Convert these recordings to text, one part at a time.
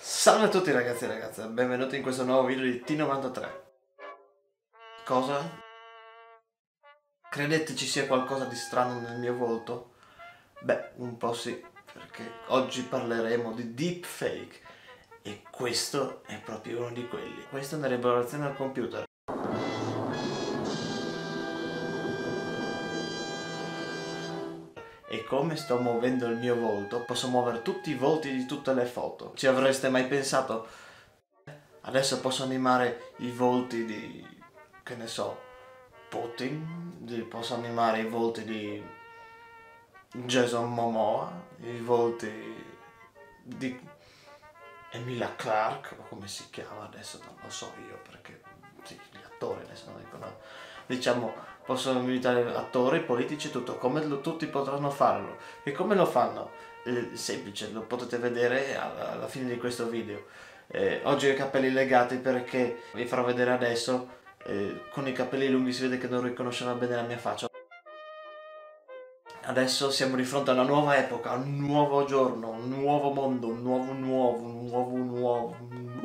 Salve a tutti ragazzi e ragazze, benvenuti in questo nuovo video di T93. Cosa? Credete ci sia qualcosa di strano nel mio volto? Beh, un po' sì, perché oggi parleremo di deepfake e questo è proprio uno di quelli. Questa è una rielaborazione al computer. E come sto muovendo il mio volto, posso muovere tutti i volti di tutte le foto. Ci avreste mai pensato? Adesso posso animare i volti di, che ne so, Putin, posso animare i volti di Jason Momoa, i volti di Emilia Clarke, o come si chiama adesso, non lo so io, perché sì, gli attori adesso non ricordo. Diciamo, possono imitare attori, politici, tutto, come tutti potranno farlo. E come lo fanno? Semplice, lo potete vedere alla fine di questo video. Oggi ho i capelli legati perché vi farò vedere adesso, con i capelli lunghi si vede che non riconoscerà bene la mia faccia. Adesso siamo di fronte a una nuova epoca, a un nuovo giorno, un nuovo mondo, un nuovo.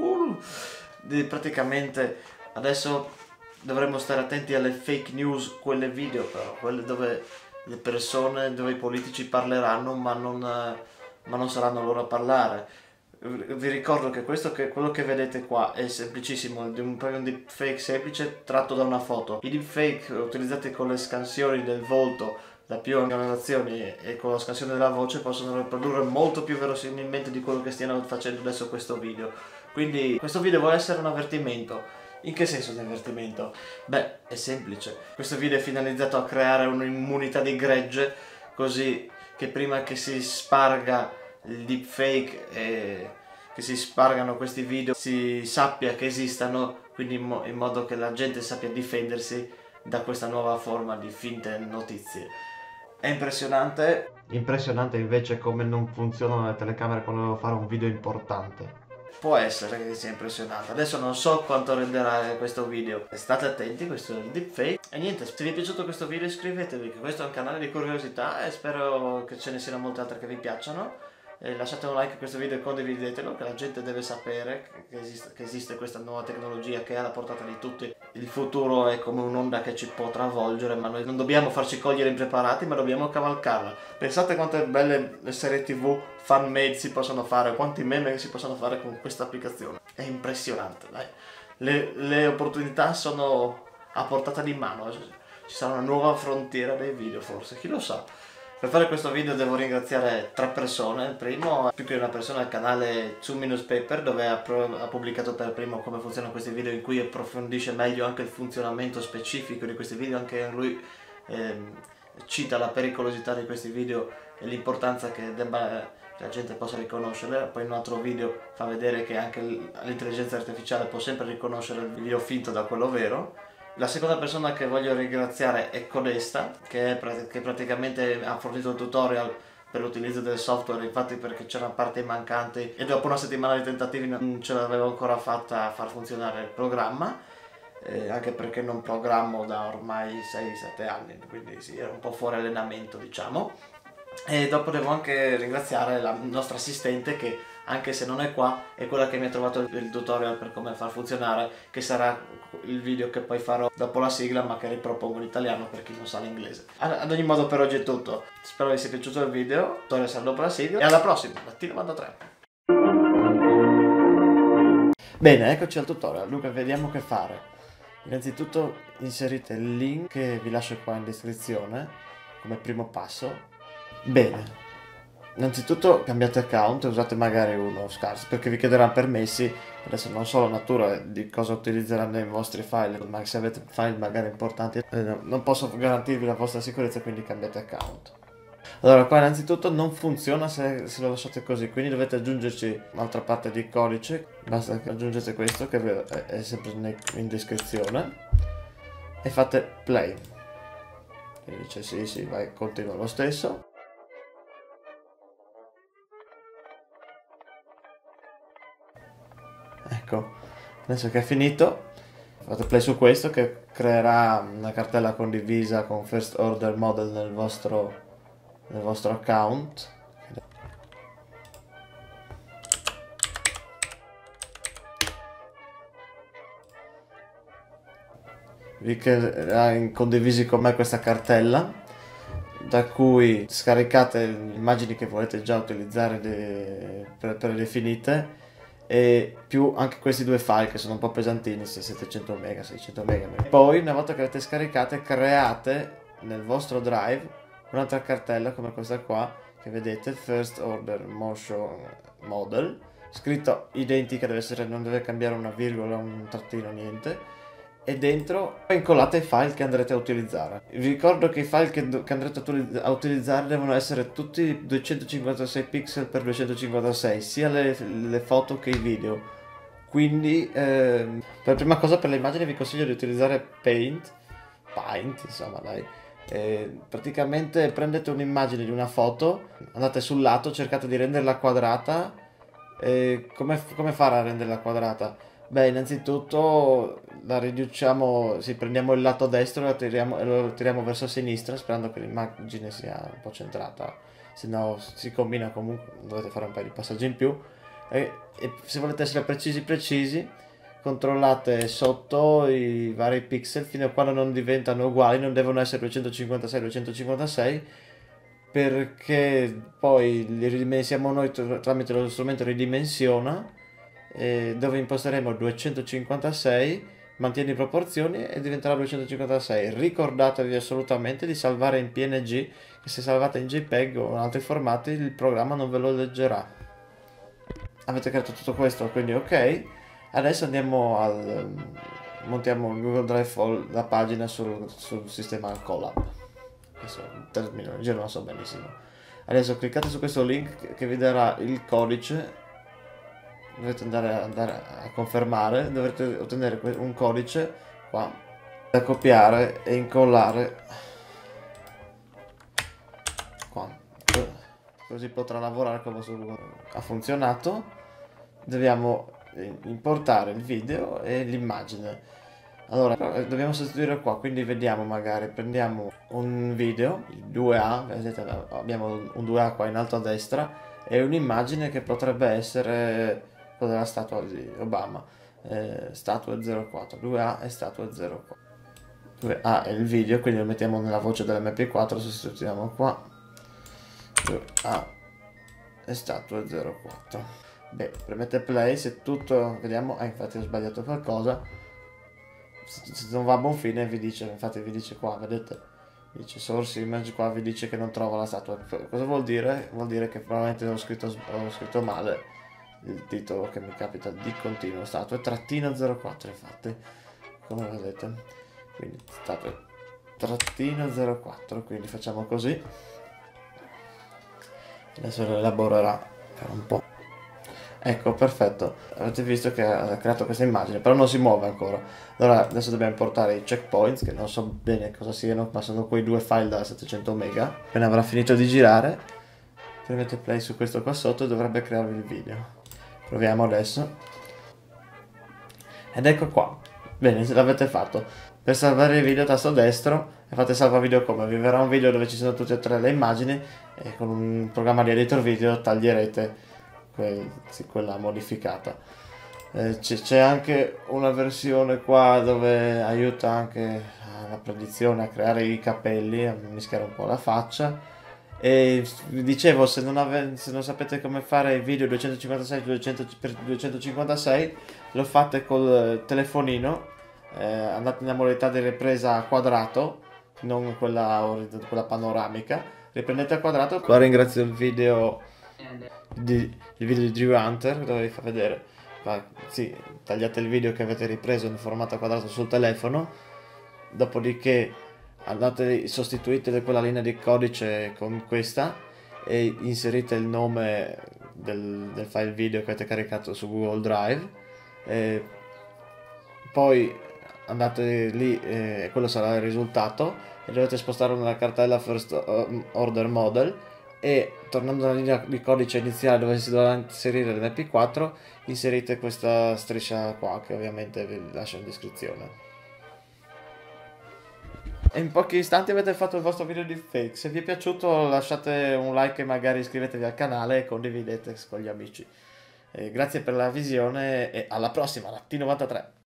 Praticamente adesso dovremmo stare attenti alle fake news, quelle video però, quelle dove le persone, dove i politici parleranno ma non saranno loro a parlare. Vi ricordo che quello che vedete qua è semplicissimo, è un deepfake semplice tratto da una foto. I deepfake utilizzati con le scansioni del volto da più angolazioni e con la scansione della voce possono riprodurre molto più verosimilmente di quello che stiano facendo adesso questo video. Quindi questo video vuole essere un avvertimento. In che senso di avvertimento? Beh, è semplice. Questo video è finalizzato a creare un'immunità di gregge, così che prima che si sparga il deepfake e che si spargano questi video si sappia che esistano, quindi in modo che la gente sappia difendersi da questa nuova forma di finte notizie. È impressionante. Impressionante invece come non funzionano le telecamere quando devo fare un video importante. Può essere che sia impressionante. Adesso non so quanto renderà questo video. State attenti, questo è il deepfake. E niente, se vi è piaciuto questo video iscrivetevi, che questo è un canale di curiosità e spero che ce ne siano molte altre che vi piacciono. Lasciate un like a questo video e condividetelo, che la gente deve sapere che esiste questa nuova tecnologia che è alla portata di tutti. Il futuro è come un'onda che ci può travolgere, ma noi non dobbiamo farci cogliere impreparati, ma dobbiamo cavalcarla. Pensate quante belle serie TV fan-made si possono fare, quanti meme si possono fare con questa applicazione. È impressionante, dai. Le opportunità sono a portata di mano. Ci sarà una nuova frontiera dei video, forse, chi lo sa. Per fare questo video devo ringraziare 3 persone. Il primo, più che una persona, è il canale 2minutespaper, dove ha pubblicato per primo come funzionano questi video, in cui approfondisce meglio anche il funzionamento specifico di questi video. Anche lui cita la pericolosità di questi video e l'importanza che la gente possa riconoscerle. Poi in un altro video fa vedere che anche l'intelligenza artificiale può sempre riconoscere il video finto da quello vero. La seconda persona che voglio ringraziare è Codesta, che praticamente ha fornito il tutorial per l'utilizzo del software, infatti, perché c'erano parti mancanti e dopo una settimana di tentativi non ce l'avevo ancora fatta a far funzionare il programma, anche perché non programmo da ormai 6-7 anni, quindi sì, era un po' fuori allenamento, diciamo. E dopo devo anche ringraziare la nostra assistente, che anche se non è qua è quella che mi ha trovato il tutorial per come far funzionare, che sarà il video che poi farò dopo la sigla, ma che ripropongo in italiano per chi non sa l'inglese. Ad ogni modo, per oggi è tutto, spero vi sia piaciuto il video, il tutorial sarà dopo la sigla e alla prossima, da T93. Bene, eccoci al tutorial. Dunque, vediamo che fare. Innanzitutto inserite il link che vi lascio qua in descrizione come primo passo. Bene, innanzitutto cambiate account e usate magari uno scarso, perché vi chiederà permessi. Adesso non so la natura di cosa utilizzeranno i vostri file, ma se avete file magari importanti non posso garantirvi la vostra sicurezza, quindi cambiate account. Allora, qua innanzitutto non funziona se lo lasciate così, quindi dovete aggiungerci un'altra parte di codice. Basta che aggiungete questo, che è sempre in descrizione, e fate play. E dice sì, vai, continua lo stesso. Ecco, adesso che è finito, fate play su questo, che creerà una cartella condivisa con First Order Model nel vostro account. vi condivisi con me questa cartella da cui scaricate le immagini che volete già utilizzare predefinite e più anche questi due file che sono un po' pesantini, 700 mega, 600 mega. Poi una volta che avete scaricate create nel vostro drive un'altra cartella come questa qua che vedete, First Order Motion Model, scritto identica, deve essere, non deve cambiare una virgola, un trattino, niente, e dentro incollate i file che andrete a utilizzare. Vi ricordo che i file che andrete a utilizzare devono essere tutti 256 pixel per 256, sia le foto che i video. Quindi per prima cosa, per le immagini vi consiglio di utilizzare Paint, insomma dai. Praticamente prendete un'immagine di una foto, andate sul lato, cercate di renderla quadrata. Come fare a renderla quadrata? Beh, innanzitutto la riduciamo, prendiamo il lato destro e lo tiriamo verso sinistra, sperando che l'immagine sia un po' centrata, se no si combina comunque, dovete fare un paio di passaggi in più. E se volete essere precisi, controllate sotto i vari pixel fino a quando non diventano uguali, non devono essere 256, perché poi li ridimensiamo noi tramite lo strumento ridimensiona, dove imposteremo 256, mantieni proporzioni e diventerà 256. Ricordatevi assolutamente di salvare in PNG, che se salvate in JPEG o in altri formati il programma non ve lo leggerà. Avete creato tutto questo, quindi ok. Adesso montiamo il Google Drive, la pagina sul sistema Colab. Adesso termino, in giro non so benissimo. Adesso cliccate su questo link che vi darà il codice. Dovete andare a confermare, dovrete ottenere un codice qua da copiare e incollare qua, così potrà lavorare con il vostro Google. Ha funzionato. Dobbiamo importare il video e l'immagine. Allora dobbiamo sostituire qua, quindi vediamo, magari prendiamo un video, il 2A, vedete abbiamo un 2A qua in alto a destra, e un'immagine che potrebbe essere quella della statua di Obama, statua 04, 2A e statua 04. 2A è il video, quindi lo mettiamo nella voce dell'MP4, sostituiamo qua, 2A e statua 04. Beh, premete play, se tutto, vediamo, infatti ho sbagliato qualcosa, se non va a buon fine vi dice, infatti vi dice qua, vedete, dice source image, qua vi dice che non trova la statua. Cosa vuol dire? Vuol dire che probabilmente ho scritto male il titolo, che mi capita di continuo, statua trattino 04, infatti, come vedete, quindi statua trattino 04, quindi facciamo così, adesso lo elaborerà per un po'. Ecco, perfetto, avete visto che ha creato questa immagine, però non si muove ancora. Allora adesso dobbiamo importare i checkpoints, che non so bene cosa siano, ma sono quei due file da 700 mega. Appena avrà finito di girare, premete play su questo qua sotto e dovrebbe crearvi il video. Proviamo adesso. Ed ecco qua. Bene, se l'avete fatto. Per salvare il video, tasto destro, e fate salva video come. Vi verrà un video dove ci sono tutte e tre le immagini, e con un programma di editor video taglierete quella modificata. C'è anche una versione qua dove aiuta anche la predizione, a creare i capelli, a mischiare un po' la faccia. E vi dicevo, se non sapete come fare il video 256x256, lo fate col telefonino, andate nella modalità di ripresa a quadrato, non quella panoramica, riprendete a quadrato. Qua ringrazio il video di Drew Hunter, dove vi fa vedere, tagliate il video che avete ripreso in formato quadrato sul telefono, dopodiché sostituite quella linea di codice con questa e inserite il nome del file video che avete caricato su Google Drive, poi andate lì, quello sarà il risultato, e dovete spostarlo nella cartella First Order Model, e tornando alla linea di codice iniziale dove si dovrà inserire l'MP4, inserite questa striscia qua, che ovviamente vi lascio in descrizione. E in pochi istanti avete fatto il vostro video di fake. Se vi è piaciuto lasciate un like e magari iscrivetevi al canale e condividete con gli amici. Grazie per la visione e alla prossima, Ratti93.